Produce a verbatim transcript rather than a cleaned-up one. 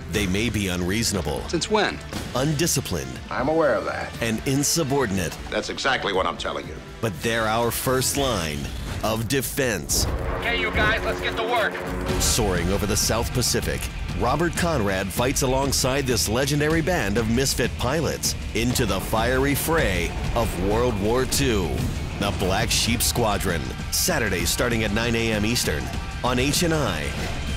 They may be unreasonable, Since when? undisciplined, I'm aware of that. and insubordinate, That's exactly what I'm telling you. but they're our first line of defense. Okay, you guys, let's get to work. Soaring over the South Pacific, Robert Conrad fights alongside this legendary band of misfit pilots into the fiery fray of World War Two. The Black Sheep Squadron, Saturdays starting at nine A M Eastern on H and I.